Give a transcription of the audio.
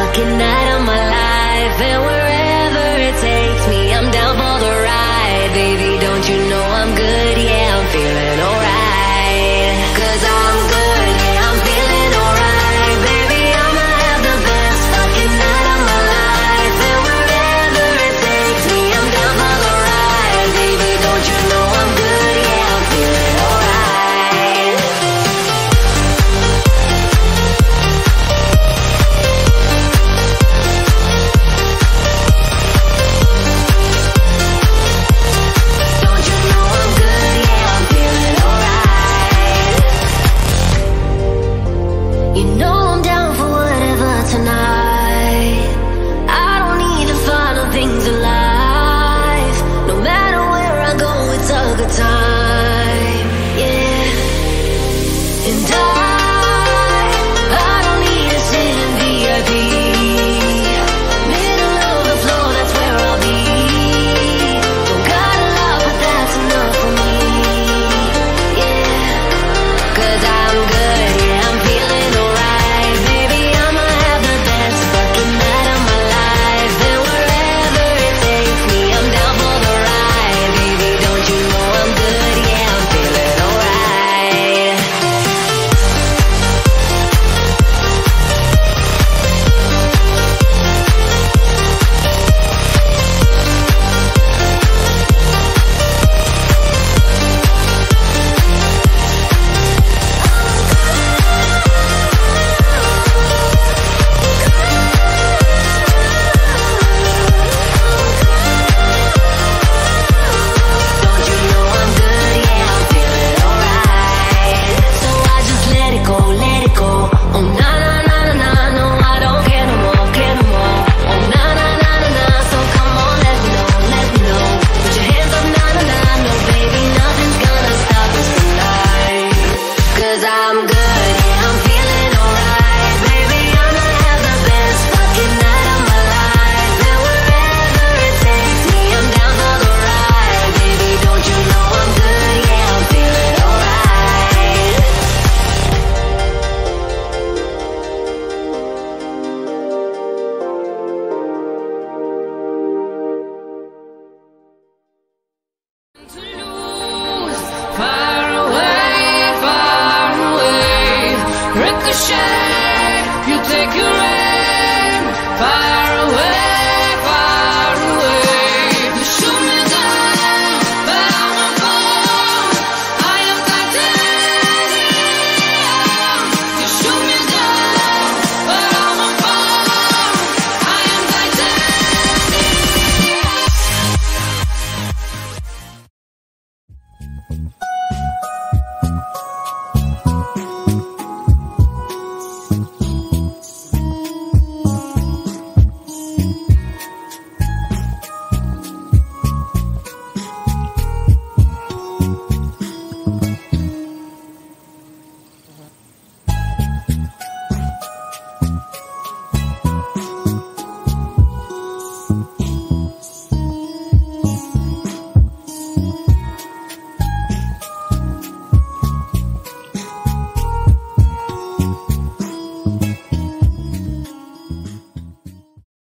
fucking night of my life, and wherever it takes me, I'm down for the ride. Baby, don't you know I'm good? Yeah, I'm feeling alright. 'Cause I'm good, yeah, I'm feeling alright. Baby, I'ma have the best fucking night of my life, and wherever it takes me, I'm down for the ride. Baby, don't you know I'm good? Yeah, I'm feeling alright. Don't you know I'm good? Yeah, I'm feeling alright. You know I'm down for whatever tonight. I don't need to follow things in life. No matter where I go, it's a good time. Yeah. And I don't need to sit in VIP. Middle of the floor, that's where I'll be. Don't got a lot, but that's enough for me. Yeah. 'Cause I'm good, yeah, I'm feeling alright. Baby, I'ma have the best fucking night of my life, and wherever it takes me, I'm down for the ride. Baby, don't you know I'm good? Yeah, I'm feeling alright. Don't you know I'm good? Yeah, I'm feeling alright. So I just let it go, let it go. Oh na na na na na, no, I don't care no more, care no more. Oh na na na na na, so come on, let me know, let me know. Put your hands up, na na na, no baby, nothing's gonna stop us tonight. 'Cause I'm good, yeah, I'm feeling alright. Baby, I'ma have the best fucking night of my life, and wherever it takes me, I'm down for the ride. Baby, don't you know I'm good? Yeah, I'm feeling alright. To lose, far away, ricochet, you take your aim, far away, you shoot me down, but I won't fall, I am titanium, you shoot me down, but I won't fall, I am titanium.